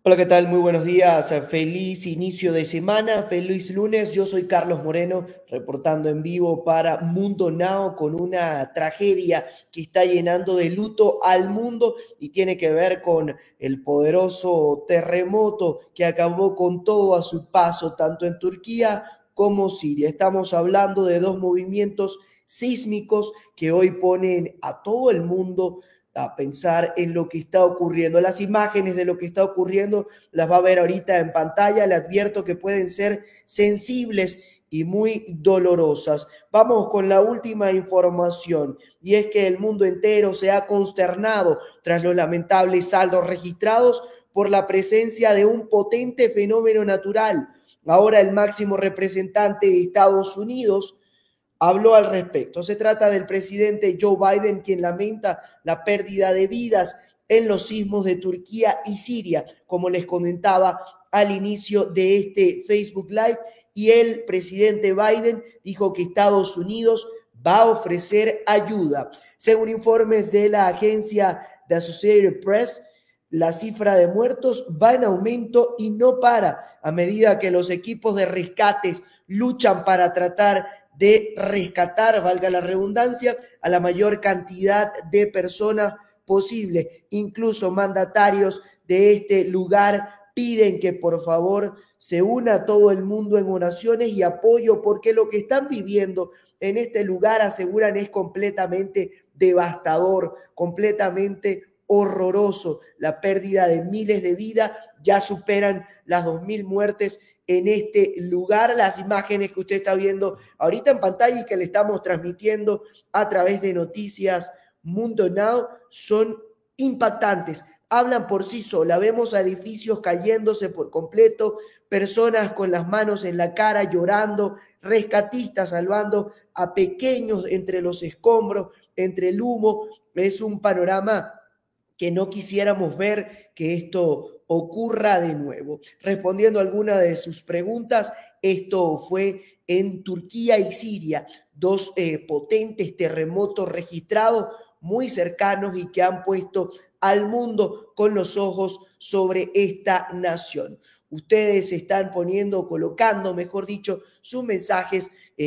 Hola, ¿qué tal? Muy buenos días. Feliz inicio de semana, feliz lunes. Yo soy Carlos Moreno, reportando en vivo para Mundo Now con una tragedia que está llenando de luto al mundo y tiene que ver con el poderoso terremoto que acabó con todo a su paso, tanto en Turquía como Siria. Estamos hablando de dos movimientos sísmicos que hoy ponen a todo el mundo a pensar en lo que está ocurriendo. Las imágenes de lo que está ocurriendo las va a ver ahorita en pantalla. Le advierto que pueden ser sensibles y muy dolorosas. Vamos con la última información, y es que el mundo entero se ha consternado tras los lamentables saldos registrados por la presencia de un potente fenómeno natural. Ahora el máximo representante de Estados Unidos habló al respecto. Se trata del presidente Joe Biden, quien lamenta la pérdida de vidas en los sismos de Turquía y Siria, como les comentaba al inicio de este Facebook Live. Y el presidente Biden dijo que Estados Unidos va a ofrecer ayuda. Según informes de la agencia de Associated Press, la cifra de muertos va en aumento y no para a medida que los equipos de rescates luchan para tratar de rescatar, valga la redundancia, a la mayor cantidad de personas posible. Incluso mandatarios de este lugar piden que por favor se una todo el mundo en oraciones y apoyo, porque lo que están viviendo en este lugar, aseguran, es completamente devastador, completamente horroroso. La pérdida de miles de vidas, ya superan las 2000 muertes en este lugar. Las imágenes que usted está viendo ahorita en pantalla y que le estamos transmitiendo a través de Noticias Mundo Now son impactantes, hablan por sí sola. Vemos edificios cayéndose por completo, personas con las manos en la cara llorando, rescatistas salvando a pequeños entre los escombros, entre el humo. Es un panorama que no quisiéramos ver que esto ocurra de nuevo. Respondiendo a alguna de sus preguntas, esto fue en Turquía y Siria, dos potentes terremotos registrados muy cercanos y que han puesto al mundo con los ojos sobre esta nación. Ustedes están poniendo, colocando, mejor dicho, sus mensajes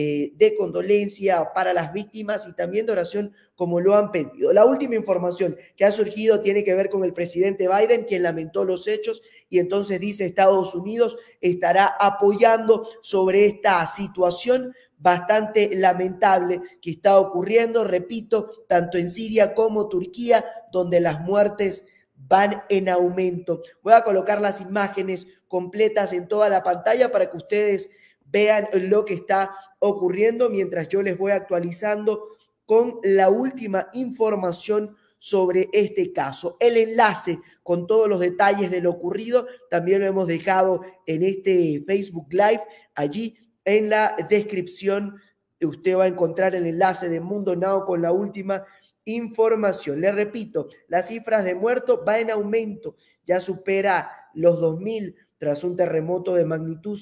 de condolencia para las víctimas y también de oración, como lo han pedido. La última información que ha surgido tiene que ver con el presidente Biden, quien lamentó los hechos y entonces dice Estados Unidos estará apoyando sobre esta situación bastante lamentable que está ocurriendo, repito, tanto en Siria como Turquía, donde las muertes van en aumento. Voy a colocar las imágenes completas en toda la pantalla para que ustedes vean lo que está ocurriendo mientras yo les voy actualizando con la última información sobre este caso. El enlace con todos los detalles de lo ocurrido también lo hemos dejado en este Facebook Live. Allí en la descripción usted va a encontrar el enlace de Mundo Now con la última información. Le repito, las cifras de muertos va en aumento, ya supera los 2000 tras un terremoto de magnitud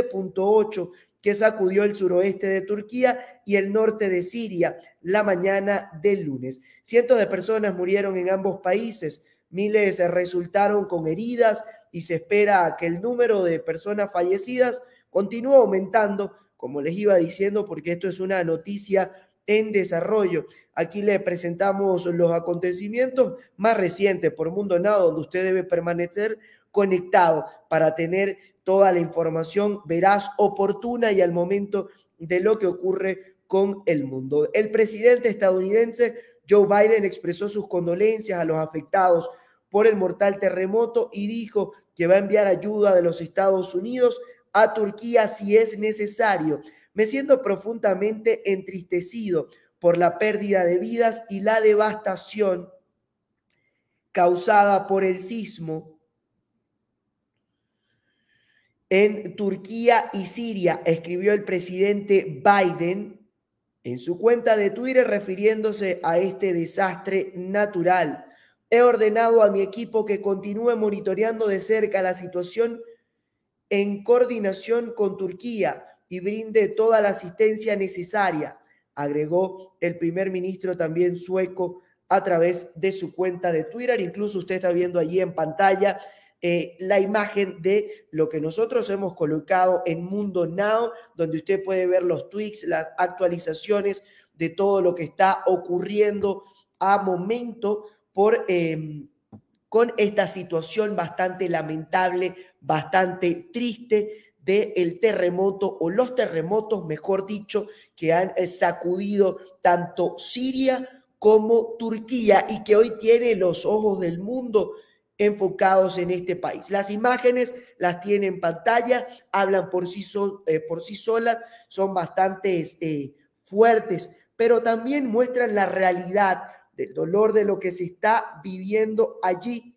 7.8 que sacudió el suroeste de Turquía y el norte de Siria la mañana del lunes. Cientos de personas murieron en ambos países, miles resultaron con heridas y se espera que el número de personas fallecidas continúe aumentando, como les iba diciendo, porque esto es una noticia en desarrollo. Aquí le presentamos los acontecimientos más recientes por Mundo Now, donde usted debe permanecer conectado para tener toda la información veraz, oportuna y al momento de lo que ocurre con el mundo. El presidente estadounidense Joe Biden expresó sus condolencias a los afectados por el mortal terremoto y dijo que va a enviar ayuda de los Estados Unidos a Turquía si es necesario. Me siento profundamente entristecido por la pérdida de vidas y la devastación causada por el sismo en Turquía y Siria, escribió el presidente Biden en su cuenta de Twitter refiriéndose a este desastre natural. He ordenado a mi equipo que continúe monitoreando de cerca la situación en coordinación con Turquía y brinde toda la asistencia necesaria, agregó el primer ministro también sueco a través de su cuenta de Twitter. Incluso usted está viendo allí en pantalla la imagen de lo que nosotros hemos colocado en Mundo Now, donde usted puede ver los tweets, las actualizaciones de todo lo que está ocurriendo a momento con esta situación bastante lamentable, bastante triste del terremoto o los terremotos, mejor dicho, que han sacudido tanto Siria como Turquía y que hoy tiene los ojos del mundo enfocados en este país. Las imágenes las tiene en pantalla, hablan por sí solas, son bastante fuertes, pero también muestran la realidad del dolor de lo que se está viviendo allí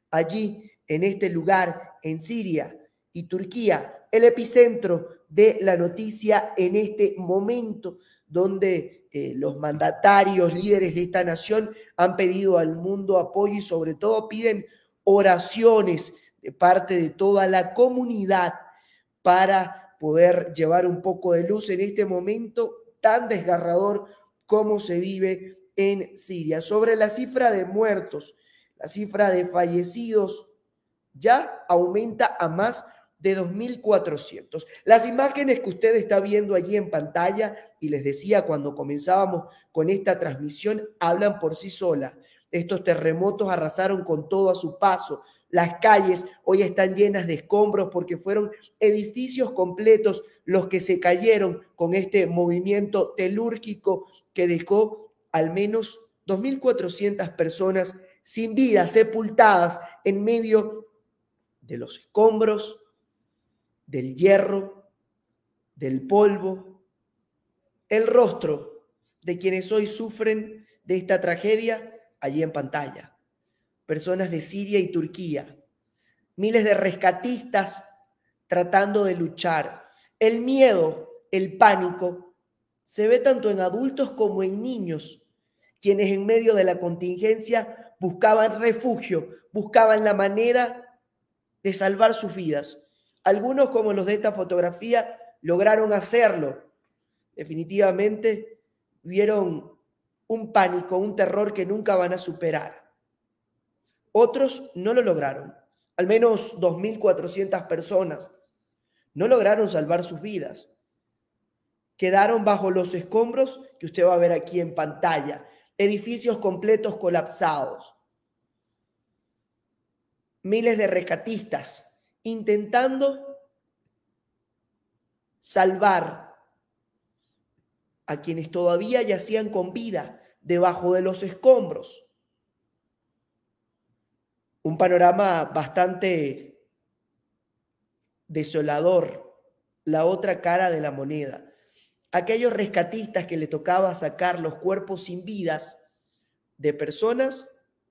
en este lugar, en Siria y Turquía, el epicentro de la noticia en este momento, donde los mandatarios, líderes de esta nación han pedido al mundo apoyo y sobre todo piden oraciones de parte de toda la comunidad para poder llevar un poco de luz en este momento tan desgarrador como se vive en Siria. Sobre la cifra de muertos, la cifra de fallecidos ya aumenta a más de 2.400. Las imágenes que usted está viendo allí en pantalla, y les decía cuando comenzábamos con esta transmisión, hablan por sí solas. Estos terremotos arrasaron con todo a su paso. Las calles hoy están llenas de escombros porque fueron edificios completos los que se cayeron con este movimiento telúrgico que dejó al menos 2.400 personas sin vida, sepultadas en medio de los escombros, del hierro, del polvo. El rostro de quienes hoy sufren de esta tragedia allí en pantalla. Personas de Siria y Turquía, miles de rescatistas tratando de luchar. El miedo, el pánico, se ve tanto en adultos como en niños, quienes en medio de la contingencia buscaban refugio, buscaban la manera de salvar sus vidas. Algunos, como los de esta fotografía, lograron hacerlo. Definitivamente vieron un pánico, un terror que nunca van a superar. Otros no lo lograron. Al menos 2.400 personas no lograron salvar sus vidas. Quedaron bajo los escombros que usted va a ver aquí en pantalla. Edificios completos colapsados. Miles de rescatistas intentando salvar a quienes todavía yacían con vida debajo de los escombros. Un panorama bastante desolador, la otra cara de la moneda. Aquellos rescatistas que le tocaba sacar los cuerpos sin vidas de personas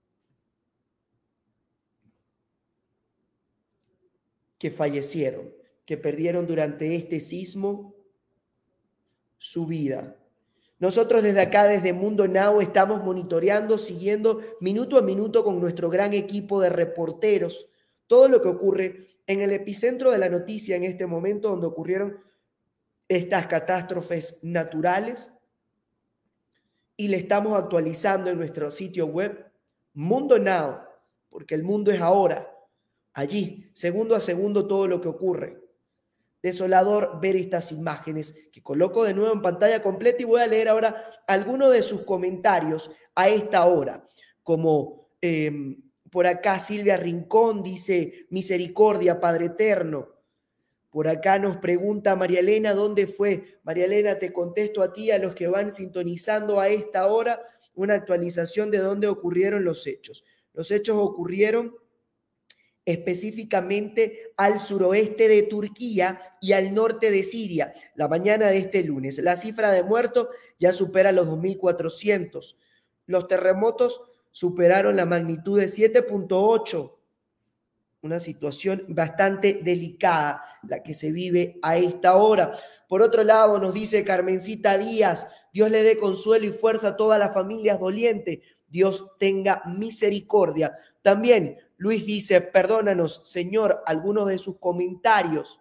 que fallecieron, que perdieron durante este sismo su vida. Nosotros desde acá, desde Mundo Now, estamos monitoreando, siguiendo minuto a minuto con nuestro gran equipo de reporteros todo lo que ocurre en el epicentro de la noticia en este momento, donde ocurrieron estas catástrofes naturales, y le estamos actualizando en nuestro sitio web Mundo Now, porque el mundo es ahora, allí, segundo a segundo, todo lo que ocurre. Desolador ver estas imágenes que coloco de nuevo en pantalla completa y voy a leer ahora algunos de sus comentarios a esta hora, como por acá Silvia Rincón dice: misericordia, Padre Eterno. Por acá nos pregunta María Elena, ¿dónde fue? María Elena, te contesto a ti, a los que van sintonizando a esta hora, una actualización de dónde ocurrieron los hechos. Los hechos ocurrieron específicamente al suroeste de Turquía y al norte de Siria, la mañana de este lunes. La cifra de muertos ya supera los 2.400. Los terremotos superaron la magnitud de 7.8. Una situación bastante delicada la que se vive a esta hora. Por otro lado, nos dice Carmencita Díaz: Dios le dé consuelo y fuerza a todas las familias dolientes. Dios tenga misericordia. También Luis dice: perdónanos, Señor, algunos de sus comentarios.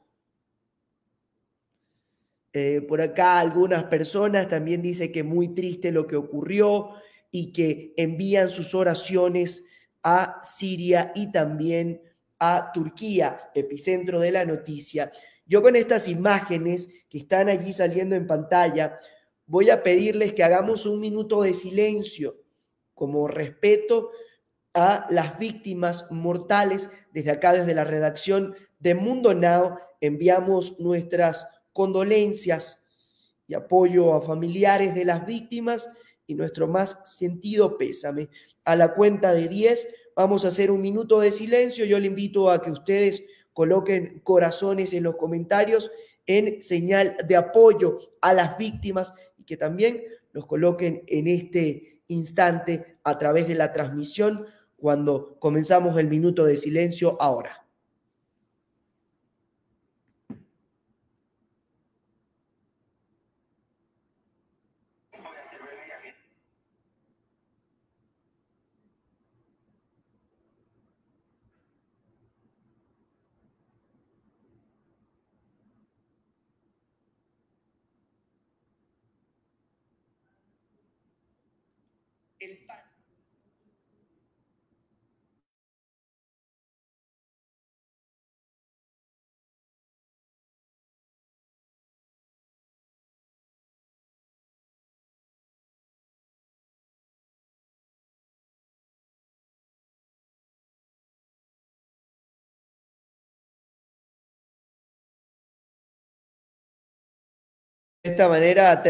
Por acá algunas personas también dice que muy triste lo que ocurrió y que envían sus oraciones a Siria y también a Turquía, epicentro de la noticia. Yo con estas imágenes que están allí saliendo en pantalla, voy a pedirles que hagamos un minuto de silencio como respeto a las víctimas mortales. Desde acá, desde la redacción de Mundo Now, enviamos nuestras condolencias y apoyo a familiares de las víctimas y nuestro más sentido pésame. A la cuenta de 10 vamos a hacer un minuto de silencio. Yo le invito a que ustedes coloquen corazones en los comentarios en señal de apoyo a las víctimas y que también los coloquen en este instante a través de la transmisión cuando comenzamos el minuto de silencio ahora. De esta manera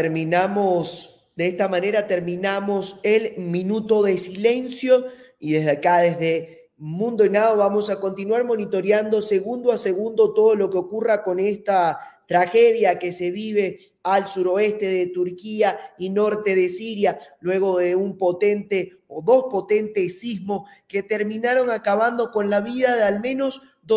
terminamos el minuto de silencio y desde acá, desde Mundo Now, vamos a continuar monitoreando segundo a segundo todo lo que ocurra con esta tragedia que se vive al suroeste de Turquía y norte de Siria, luego de un potente o dos potentes sismos que terminaron acabando con la vida de al menos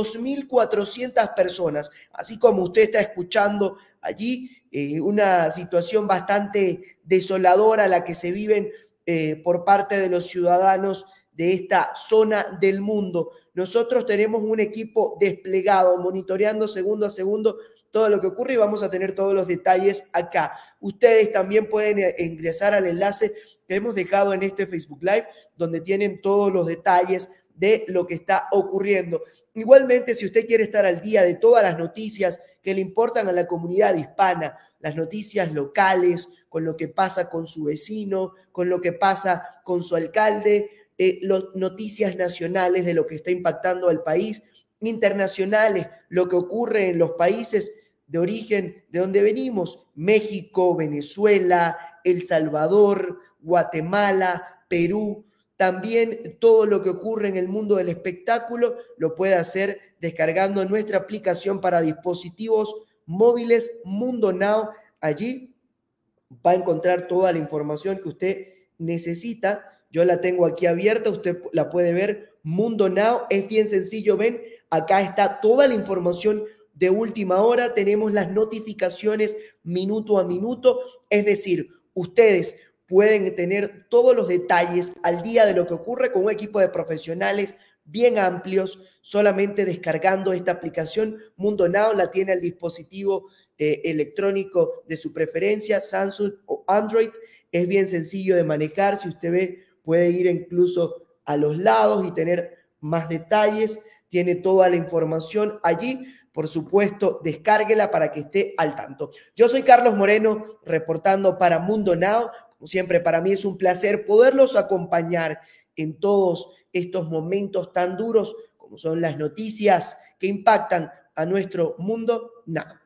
2.400 personas. Así como usted está escuchando allí, una situación bastante desoladora la que se viven por parte de los ciudadanos de esta zona del mundo. Nosotros tenemos un equipo desplegado, monitoreando segundo a segundo todo lo que ocurre y vamos a tener todos los detalles acá. Ustedes también pueden ingresar al enlace que hemos dejado en este Facebook Live, donde tienen todos los detalles de lo que está ocurriendo. Igualmente, si usted quiere estar al día de todas las noticias que le importan a la comunidad hispana, las noticias locales, con lo que pasa con su vecino, con lo que pasa con su alcalde, noticias nacionales de lo que está impactando al país, internacionales, lo que ocurre en los países de origen de donde venimos, México, Venezuela, El Salvador, Guatemala, Perú. También todo lo que ocurre en el mundo del espectáculo lo puede hacer descargando nuestra aplicación para dispositivos móviles Mundo Now. Allí va a encontrar toda la información que usted necesita. Yo la tengo aquí abierta, usted la puede ver. Mundo Now es bien sencillo, ven, acá está toda la información de última hora, tenemos las notificaciones minuto a minuto, es decir, ustedes pueden tener todos los detalles al día de lo que ocurre con un equipo de profesionales bien amplios, solamente descargando esta aplicación. Mundo Now la tiene al dispositivo electrónico de su preferencia, Samsung o Android. Es bien sencillo de manejar. Si usted ve, puede ir incluso a los lados y tener más detalles. Tiene toda la información allí. Por supuesto, descárguela para que esté al tanto. Yo soy Carlos Moreno, reportando para Mundo Now. Como siempre, para mí es un placer poderlos acompañar en todos estos momentos tan duros como son las noticias que impactan a nuestro mundo now.